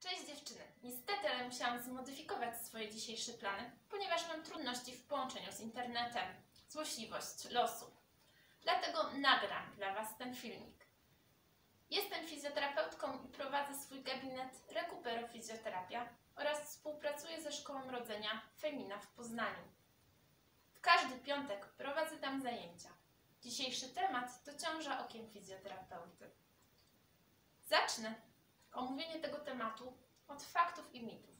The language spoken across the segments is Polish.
Cześć dziewczyny! Niestety, ale musiałam zmodyfikować swoje dzisiejsze plany, ponieważ mam trudności w połączeniu z internetem. Złośliwość losu. Dlatego nagram dla Was ten filmik. Jestem fizjoterapeutką i prowadzę swój gabinet Recupero Fizjoterapia oraz współpracuję ze Szkołą Rodzenia Femina w Poznaniu. W każdy piątek prowadzę tam zajęcia. Dzisiejszy temat to ciąża okiem fizjoterapeuty. Zacznę omówienie tego tematu od faktów i mitów.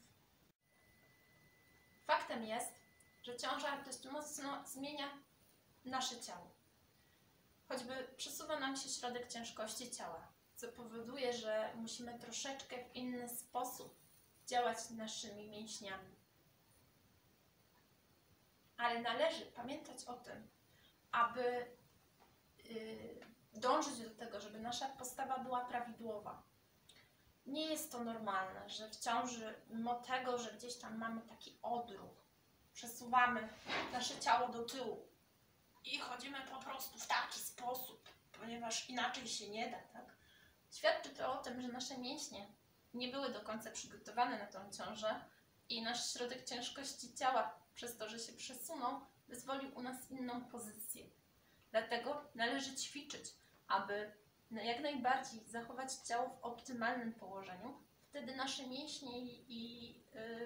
Faktem jest, że ciąża dość mocno zmienia nasze ciało. Choćby przesuwa nam się środek ciężkości ciała, co powoduje, że musimy troszeczkę w inny sposób działać naszymi mięśniami. Ale należy pamiętać o tym, aby dążyć do tego, żeby nasza postawa była prawidłowa. Nie jest to normalne, że w ciąży, mimo tego, że gdzieś tam mamy taki odruch, przesuwamy nasze ciało do tyłu i chodzimy po prostu w taki sposób, ponieważ inaczej się nie da, tak? Świadczy to o tym, że nasze mięśnie nie były do końca przygotowane na tą ciążę i nasz środek ciężkości ciała, przez to, że się przesunął, wyzwolił u nas inną pozycję. Dlatego należy ćwiczyć, aby jak najbardziej zachować ciało w optymalnym położeniu. Wtedy nasze mięśnie i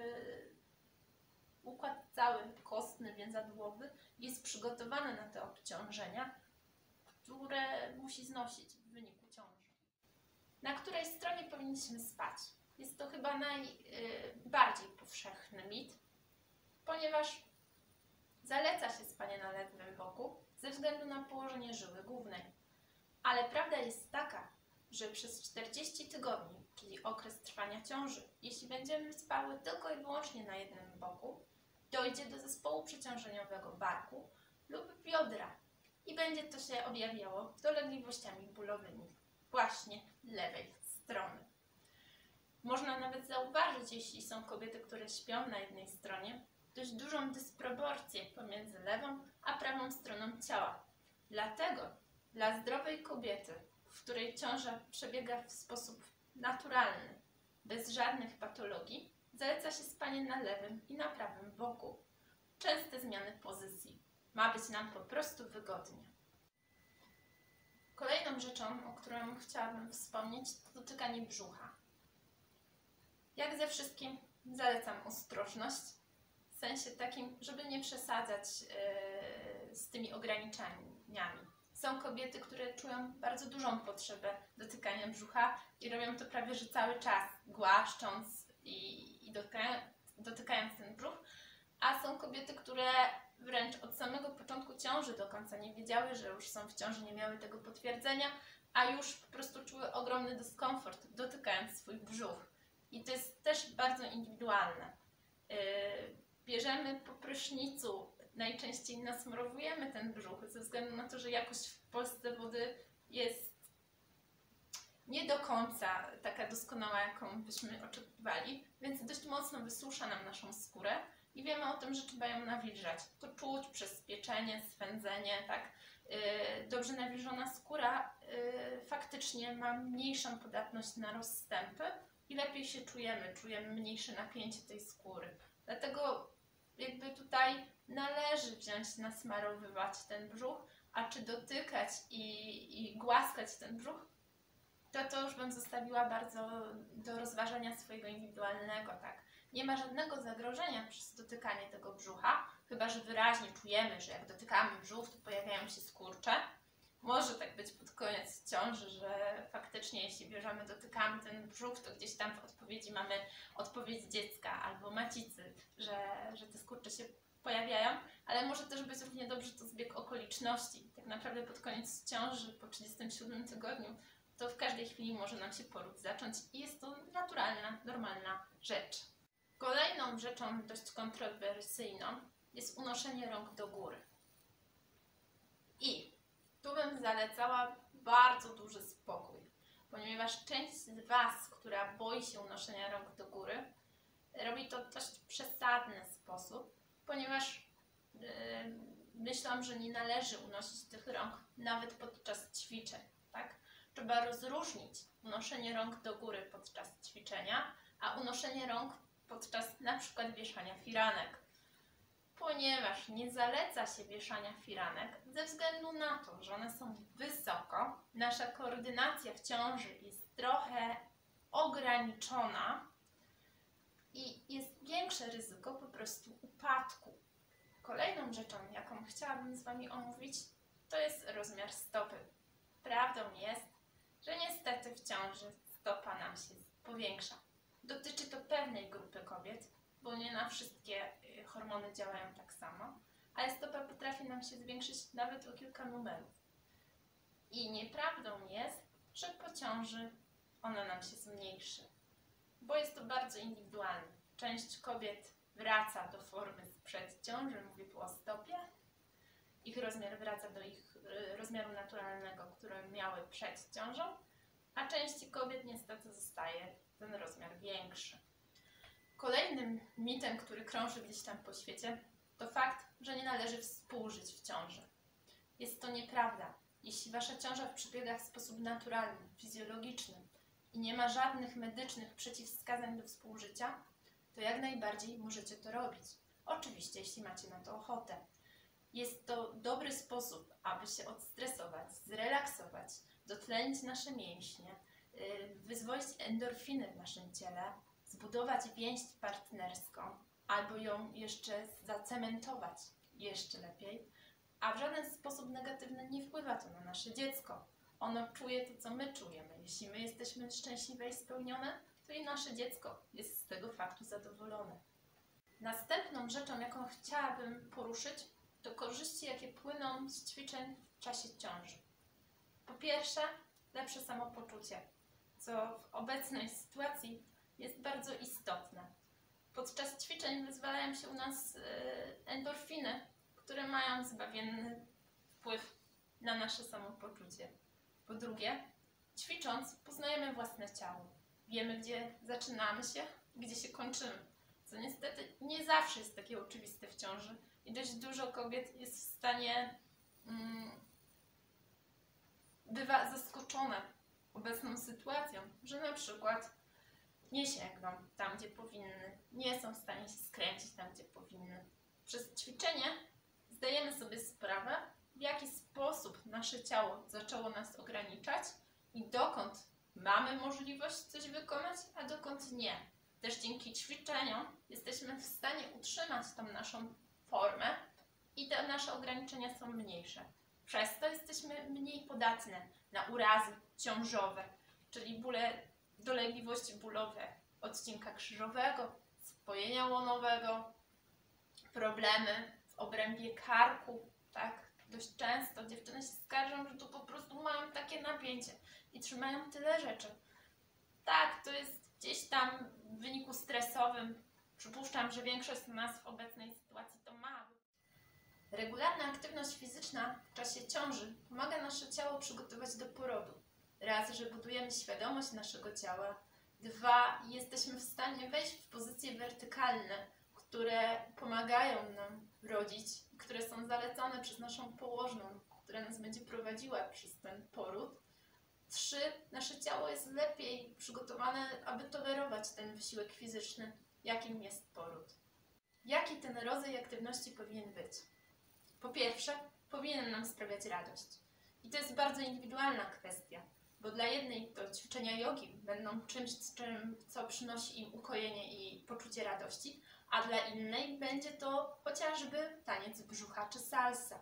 układ cały kostny, więzadłowy jest przygotowany na te obciążenia, które musi znosić w wyniku ciąży. Na której stronie powinniśmy spać? Jest to chyba najbardziej powszechny mit, ponieważ zaleca się spanie na lewym boku ze względu na położenie żyły głównej. Ale prawda jest taka, że przez 40 tygodni, czyli okres trwania ciąży, jeśli będziemy spały tylko i wyłącznie na jednym boku, dojdzie do zespołu przeciążeniowego barku lub biodra i będzie to się objawiało dolegliwościami bólowymi właśnie lewej strony. Można nawet zauważyć, jeśli są kobiety, które śpią na jednej stronie, dość dużą dysproporcję pomiędzy lewą a prawą stroną ciała. Dlatego dla zdrowej kobiety, w której ciąża przebiega w sposób naturalny, bez żadnych patologii, zaleca się spanie na lewym i na prawym boku. Częste zmiany pozycji. Ma być nam po prostu wygodnie. Kolejną rzeczą, o którą chciałabym wspomnieć, to dotykanie brzucha. Jak ze wszystkim zalecam ostrożność, w sensie takim, żeby nie przesadzać z tymi ograniczeniami. Są kobiety, które czują bardzo dużą potrzebę dotykania brzucha i robią to prawie że cały czas, głaszcząc i dotykając ten brzuch, a są kobiety, które wręcz od samego początku ciąży do końca nie wiedziały, że już są w ciąży, nie miały tego potwierdzenia, a już po prostu czuły ogromny dyskomfort dotykając swój brzuch. I to jest też bardzo indywidualne. Bierzemy po prysznicu, najczęściej nasmarowujemy ten brzuch ze względu na to, że jakość w Polsce wody jest nie do końca taka doskonała, jaką byśmy oczekiwali, więc dość mocno wysusza nam naszą skórę i wiemy o tym, że trzeba ją nawilżać. To czuć przez pieczenie, swędzenie, tak? Dobrze nawilżona skóra faktycznie ma mniejszą podatność na rozstępy i lepiej się czujemy mniejsze napięcie tej skóry. Dlatego jakby tutaj należy wziąć, nasmarowywać ten brzuch, a czy dotykać i głaskać ten brzuch, to już bym zostawiła bardzo do rozważenia swojego indywidualnego, tak? Nie ma żadnego zagrożenia przez dotykanie tego brzucha, chyba że wyraźnie czujemy, że jak dotykamy brzuch, to pojawiają się skurcze. Może tak być pod koniec ciąży, że faktycznie jeśli bierzemy, dotykamy ten brzuch, to gdzieś tam w odpowiedzi mamy odpowiedź dziecka albo macicy, że te skurcze się pojawiają, ale może też być równie dobrze to zbieg okoliczności. Tak naprawdę pod koniec ciąży, po 37 tygodniu, to w każdej chwili może nam się poród zacząć i jest to naturalna, normalna rzecz. Kolejną rzeczą dość kontrowersyjną jest unoszenie rąk do góry. I tu bym zalecała bardzo duży spokój, ponieważ część z Was, która boi się unoszenia rąk do góry, robi to w dość przesadny sposób, ponieważ myślą, że nie należy unosić tych rąk nawet podczas ćwiczeń, tak? Trzeba rozróżnić unoszenie rąk do góry podczas ćwiczenia, a unoszenie rąk podczas na przykład wieszania firanek. Ponieważ nie zaleca się wieszania firanek ze względu na to, że one są wysoko, nasza koordynacja w ciąży jest trochę ograniczona i jest większe ryzyko po prostu upadku. Kolejną rzeczą, jaką chciałabym z Wami omówić, to jest rozmiar stopy. Prawdą jest, że niestety w ciąży stopa nam się powiększa. Dotyczy to pewnej grupy kobiet, bo nie na wszystkie hormony działają tak samo, ale stopa potrafi nam się zwiększyć nawet o kilka numerów. I nieprawdą jest, że po ciąży ona nam się zmniejszy, bo jest to bardzo indywidualne. Część kobiet wraca do formy sprzed ciąży, mówię tu o stopie. Ich rozmiar wraca do ich rozmiaru naturalnego, który miały przed ciążą, a części kobiet niestety zostaje ten rozmiar większy. Kolejnym mitem, który krąży gdzieś tam po świecie, to fakt, że nie należy współżyć w ciąży. Jest to nieprawda. Jeśli Wasza ciąża przebiega w sposób naturalny, fizjologiczny i nie ma żadnych medycznych przeciwwskazań do współżycia, to jak najbardziej możecie to robić. Oczywiście, jeśli macie na to ochotę. Jest to dobry sposób, aby się odstresować, zrelaksować, dotlenić nasze mięśnie, wyzwolić endorfiny w naszym ciele, zbudować więź partnerską albo ją jeszcze zacementować jeszcze lepiej, a w żaden sposób negatywny nie wpływa to na nasze dziecko. Ono czuje to, co my czujemy. Jeśli my jesteśmy szczęśliwe i spełnione, to i nasze dziecko jest z tego faktu zadowolone. Następną rzeczą, jaką chciałabym poruszyć, to korzyści, jakie płyną z ćwiczeń w czasie ciąży. Po pierwsze, lepsze samopoczucie, co w obecnej sytuacji jest bardzo istotne. Podczas ćwiczeń wyzwalają się u nas endorfiny, które mają zbawienny wpływ na nasze samopoczucie. Po drugie, ćwicząc poznajemy własne ciało. Wiemy, gdzie zaczynamy się i gdzie się kończymy, co niestety nie zawsze jest takie oczywiste w ciąży i dość dużo kobiet jest w stanie bywa zaskoczone obecną sytuacją, że na przykład nie sięgną tam, gdzie powinny, nie są w stanie się skręcić tam, gdzie powinny. Przez ćwiczenie zdajemy sobie sprawę, w jaki sposób nasze ciało zaczęło nas ograniczać i dokąd mamy możliwość coś wykonać, a dokąd nie. Też dzięki ćwiczeniom jesteśmy w stanie utrzymać tą naszą formę i te nasze ograniczenia są mniejsze. Przez to jesteśmy mniej podatne na urazy ciążowe, czyli bóle, dolegliwości bólowe odcinka krzyżowego, spojenia łonowego, problemy w obrębie karku, tak? Dość często dziewczyny się skarżą, że tu po prostu mają takie napięcie i trzymają tyle rzeczy. Tak, to jest gdzieś tam w wyniku stresowym. Przypuszczam, że większość z nas w obecnej sytuacji to ma. Regularna aktywność fizyczna w czasie ciąży pomaga nasze ciało przygotować do porodu. Raz, że budujemy świadomość naszego ciała. Dwa, jesteśmy w stanie wejść w pozycje wertykalne, które pomagają nam rodzić, które są zalecane przez naszą położną, która nas będzie prowadziła przez ten poród. 3. Nasze ciało jest lepiej przygotowane, aby tolerować ten wysiłek fizyczny, jakim jest poród. Jaki ten rodzaj aktywności powinien być? Po pierwsze, powinien nam sprawiać radość. I to jest bardzo indywidualna kwestia, bo dla jednej to ćwiczenia jogi będą czymś, co przynosi im ukojenie i poczucie radości, a dla innej będzie to chociażby taniec brzucha czy salsa.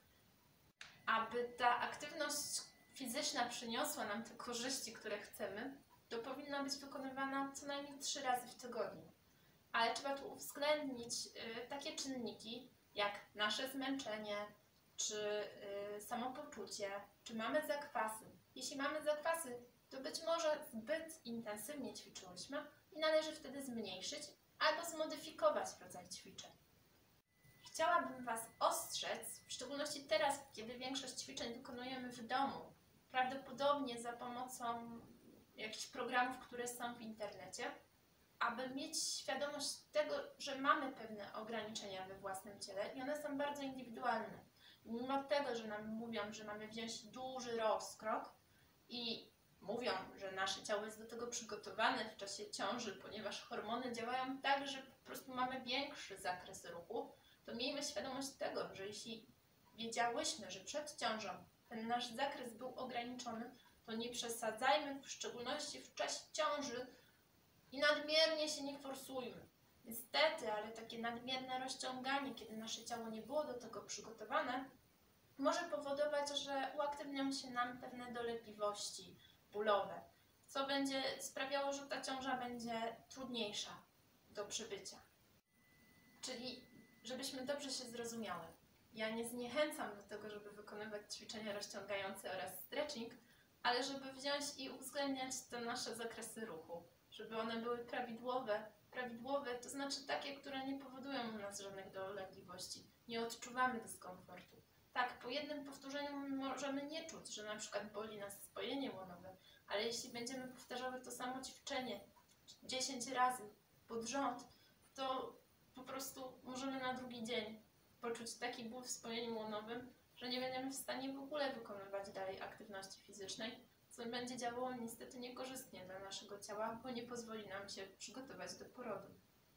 Aby ta aktywność fizyczna przyniosła nam te korzyści, które chcemy, to powinna być wykonywana co najmniej 3 razy w tygodniu. Ale trzeba tu uwzględnić takie czynniki, jak nasze zmęczenie, czy samopoczucie, czy mamy zakwasy. Jeśli mamy zakwasy, to być może zbyt intensywnie ćwiczyłyśmy i należy wtedy zmniejszyć albo zmodyfikować rodzaj ćwiczeń. Chciałabym Was ostrzec, w szczególności teraz, kiedy większość ćwiczeń wykonujemy w domu, prawdopodobnie za pomocą jakichś programów, które są w internecie, aby mieć świadomość tego, że mamy pewne ograniczenia we własnym ciele i one są bardzo indywidualne. Mimo tego, że nam mówią, że mamy wziąć duży rozkrok i mówią, że nasze ciało jest do tego przygotowane w czasie ciąży, ponieważ hormony działają tak, że po prostu mamy większy zakres ruchu, to miejmy świadomość tego, że jeśli wiedziałyśmy, że przed ciążą ten nasz zakres był ograniczony, to nie przesadzajmy, w szczególności w czasie ciąży i nadmiernie się nie forsujmy. Niestety, ale takie nadmierne rozciąganie, kiedy nasze ciało nie było do tego przygotowane, może powodować, że uaktywnią się nam pewne dolegliwości bólowe, co będzie sprawiało, że ta ciąża będzie trudniejsza do przebycia. Czyli, żebyśmy dobrze się zrozumiały, ja nie zniechęcam do tego, żeby wykonywać ćwiczenia rozciągające oraz stretching, ale żeby wziąć i uwzględniać te nasze zakresy ruchu, żeby one były prawidłowe, to znaczy takie, które nie powodują u nas żadnych dolegliwości, nie odczuwamy dyskomfortu. Tak, po jednym powtórzeniu możemy nie czuć, że na przykład boli nas spojenie łonowe, ale jeśli będziemy powtarzały to samo ćwiczenie 10 razy pod rząd, to po prostu możemy na drugi dzień poczuć taki ból w spojeniu łonowym, że nie będziemy w stanie w ogóle wykonywać dalej aktywności fizycznej, co będzie działało niestety niekorzystnie dla naszego ciała, bo nie pozwoli nam się przygotować do porodu.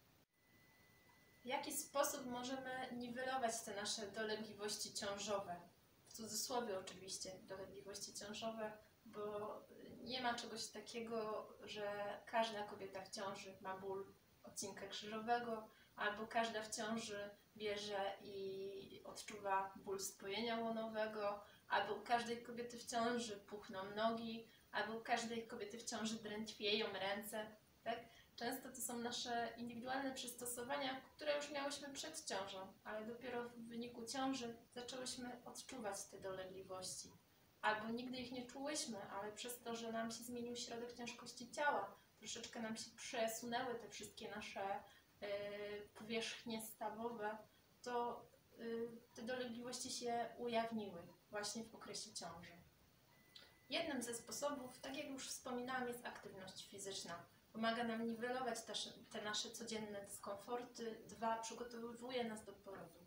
W jaki sposób możemy niwelować te nasze dolegliwości ciążowe? W cudzysłowie oczywiście dolegliwości ciążowe, bo nie ma czegoś takiego, że każda kobieta w ciąży ma ból odcinka krzyżowego, albo każda w ciąży bierze i odczuwa ból spojenia łonowego, albo u każdej kobiety w ciąży puchną nogi, albo u każdej kobiety w ciąży drętwieją ręce, tak? Często to są nasze indywidualne przystosowania, które już miałyśmy przed ciążą, ale dopiero w wyniku ciąży zaczęłyśmy odczuwać te dolegliwości. Albo nigdy ich nie czułyśmy, ale przez to, że nam się zmienił środek ciężkości ciała, troszeczkę nam się przesunęły te wszystkie nasze powierzchnie stawowe, to te dolegliwości się ujawniły właśnie w okresie ciąży. Jednym ze sposobów, tak jak już wspominałam, jest aktywność fizyczna. Pomaga nam niwelować te nasze codzienne dyskomforty. 2. Przygotowuje nas do porodu.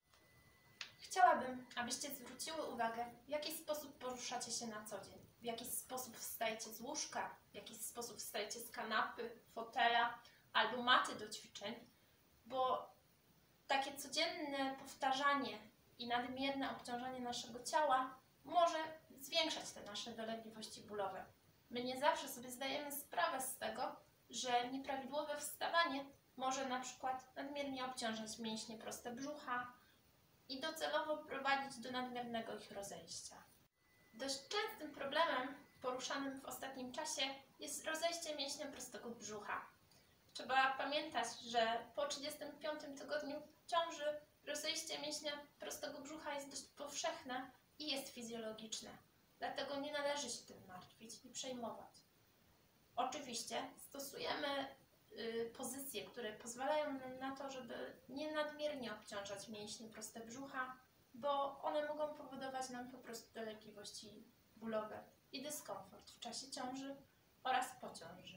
Chciałabym, abyście zwróciły uwagę, w jaki sposób poruszacie się na co dzień, w jaki sposób wstajecie z łóżka, w jaki sposób wstajecie z kanapy, fotela albo maty do ćwiczeń, bo takie codzienne powtarzanie i nadmierne obciążanie naszego ciała może zwiększać te nasze dolegliwości bólowe. My nie zawsze sobie zdajemy sprawę z tego, że nieprawidłowe wstawanie może na przykład nadmiernie obciążać mięśnie proste brzucha i docelowo prowadzić do nadmiernego ich rozejścia. Dość częstym problemem poruszanym w ostatnim czasie jest rozejście mięśnia prostego brzucha. Trzeba pamiętać, że po 35 tygodniu ciąży rozejście mięśnia prostego brzucha jest dość powszechne i jest fizjologiczne. Dlatego nie należy się tym martwić i przejmować. Oczywiście stosujemy pozycje, które pozwalają nam na to, żeby nie nadmiernie obciążać mięśnie proste brzucha, bo one mogą powodować nam po prostu dolegliwości bólowe i dyskomfort w czasie ciąży oraz po ciąży.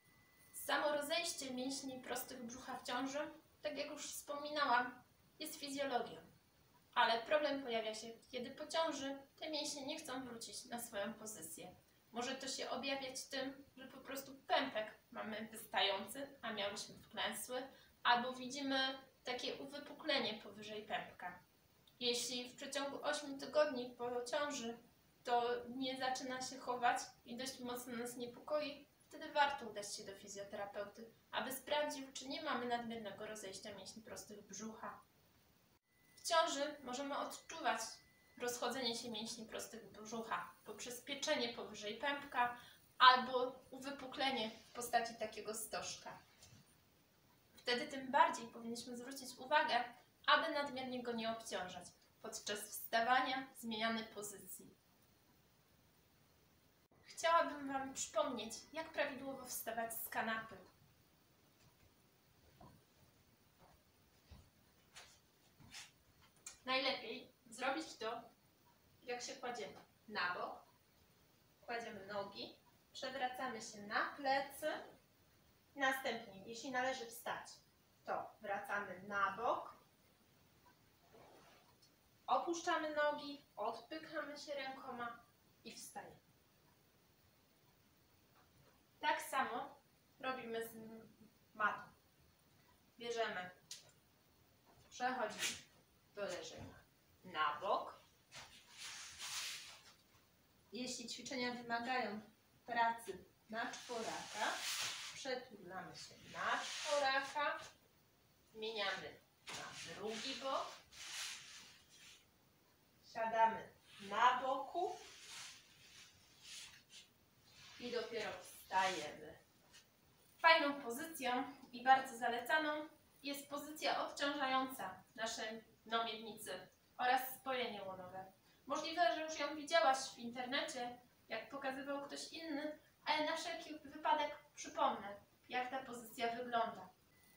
Samo rozejście mięśni prostych brzucha w ciąży, tak jak już wspominałam, jest fizjologią. Ale problem pojawia się, kiedy po ciąży te mięśnie nie chcą wrócić na swoją pozycję. Może to się objawiać tym, że po prostu pępek mamy wystający, a miałyśmy wklęsły, albo widzimy takie uwypuklenie powyżej pępka. Jeśli w przeciągu 8 tygodni po ciąży to nie zaczyna się chować i dość mocno nas niepokoi, wtedy warto udać się do fizjoterapeuty, aby sprawdził, czy nie mamy nadmiernego rozejścia mięśni prostych brzucha. W ciąży możemy odczuwać rozchodzenie się mięśni prostych brzucha poprzez pieczenie powyżej pępka albo uwypuklenie w postaci takiego stożka. Wtedy tym bardziej powinniśmy zwrócić uwagę, aby nadmiernie go nie obciążać podczas wstawania, zmiany pozycji. Chciałabym Wam przypomnieć, jak prawidłowo wstawać z kanapy. Najlepiej zrobić to, jak się kładziemy na bok, kładziemy nogi, przewracamy się na plecy, następnie, jeśli należy wstać, to wracamy na bok, opuszczamy nogi, odpychamy się rękoma i wstajemy. Tak samo robimy z matą. Bierzemy, przechodzimy do leżenia na bok. Jeśli ćwiczenia wymagają pracy na czworaka, przetulamy się na czworaka, zmieniamy na drugi bok, siadamy na boku i dopiero wstajemy. Fajną pozycją i bardzo zalecaną jest pozycja odciążająca naszej miednicy oraz spojenie łonowe. Możliwe, że już ją widziałaś w internecie, jak pokazywał ktoś inny, ale na wszelki wypadek przypomnę, jak ta pozycja wygląda.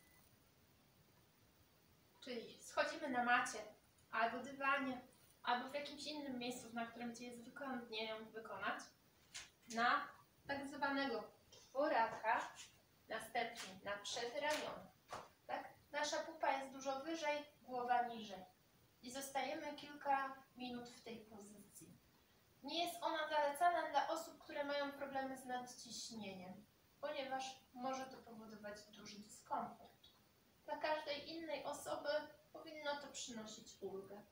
Czyli schodzimy na macie, albo dywanie, albo w jakimś innym miejscu, na którym Ci jest wygodnie ją wykonać, na tak zwanego czworaka, następnie na przedramiona. Tak? Nasza pupa jest dużo wyżej, głowa niżej. I zostajemy kilka minut w tej pozycji. Nie jest ona zalecana dla osób, które mają problemy z nadciśnieniem, ponieważ może to powodować duży dyskomfort. Dla każdej innej osoby powinno to przynosić ulgę.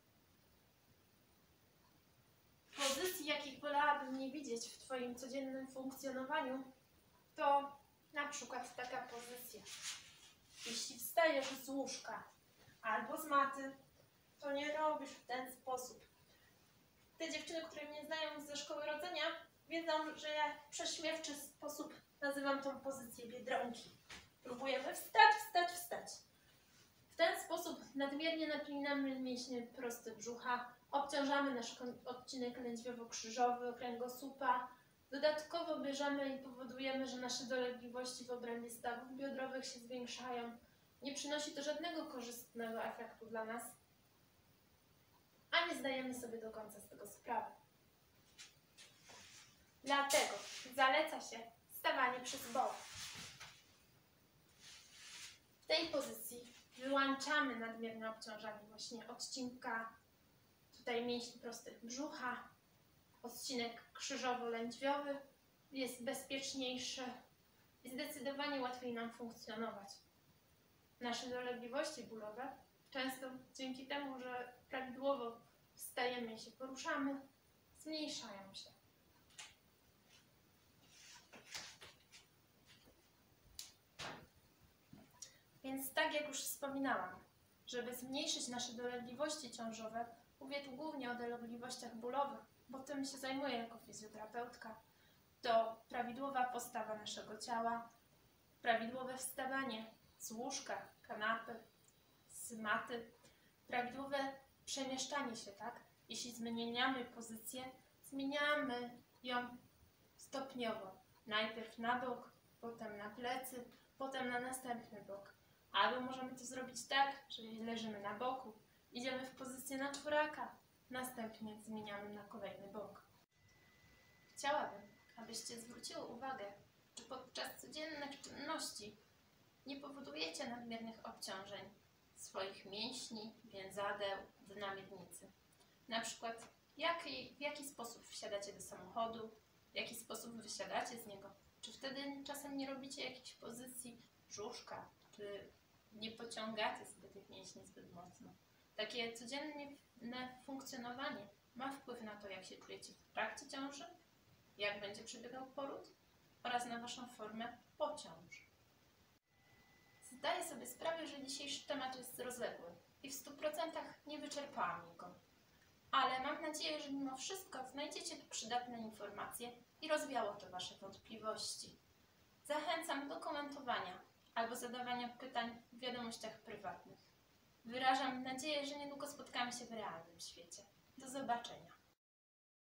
Pozycji, jakich wolałabym nie widzieć w Twoim codziennym funkcjonowaniu, to na przykład taka pozycja. Jeśli wstajesz z łóżka albo z maty, to nie robisz w ten sposób. Te dziewczyny, które mnie znają ze szkoły rodzenia, wiedzą, że ja w prześmiewczy sposób nazywam tą pozycję biedronki. Próbujemy wstać, wstać, wstać. W ten sposób nadmiernie napinamy mięśnie proste brzucha, obciążamy nasz odcinek lędźwiowo-krzyżowy, kręgosłupa. Dodatkowo bierzemy i powodujemy, że nasze dolegliwości w obrębie stawów biodrowych się zwiększają. Nie przynosi to żadnego korzystnego efektu dla nas, a nie zdajemy sobie do końca z tego sprawy. Dlatego zaleca się stawanie przez bok. W tej pozycji wyłączamy nadmierne obciążanie właśnie odcinka tutaj mięśni prostych brzucha. Odcinek krzyżowo-lędźwiowy jest bezpieczniejszy i zdecydowanie łatwiej nam funkcjonować. Nasze dolegliwości bólowe często dzięki temu, że prawidłowo wstajemy i się poruszamy, zmniejszają się. Więc tak jak już wspominałam, żeby zmniejszyć nasze dolegliwości ciążowe, mówię tu głównie o dolegliwościach bólowych, bo tym się zajmuję jako fizjoterapeutka, to prawidłowa postawa naszego ciała, prawidłowe wstawanie z łóżka, kanapy, z maty, prawidłowe przemieszczanie się, tak? Jeśli zmieniamy pozycję, zmieniamy ją stopniowo. Najpierw na bok, potem na plecy, potem na następny bok. Albo możemy to zrobić tak, że leżymy na boku, idziemy w pozycję na czworaka, następnie zmieniamy na kolejny bok. Chciałabym, abyście zwróciły uwagę, czy podczas codziennych czynności nie powodujecie nadmiernych obciążeń swoich mięśni, więzadeł, dna miednicy. Na przykład w jaki sposób wsiadacie do samochodu, w jaki sposób wysiadacie z niego. Czy wtedy czasem nie robicie jakiejś pozycji brzuszka, czy nie pociągacie sobie tych mięśni zbyt mocno. Takie codzienne funkcjonowanie ma wpływ na to, jak się czujecie w trakcie ciąży, jak będzie przebiegał poród oraz na Waszą formę po ciąży. Zdaję sobie sprawę, że dzisiejszy temat jest rozległy i w 100% nie wyczerpałam go. Ale mam nadzieję, że mimo wszystko znajdziecie tu przydatne informacje i rozwiało to Wasze wątpliwości. Zachęcam do komentowania albo zadawania pytań w wiadomościach prywatnych. Wyrażam nadzieję, że niedługo spotkamy się w realnym świecie. Do zobaczenia.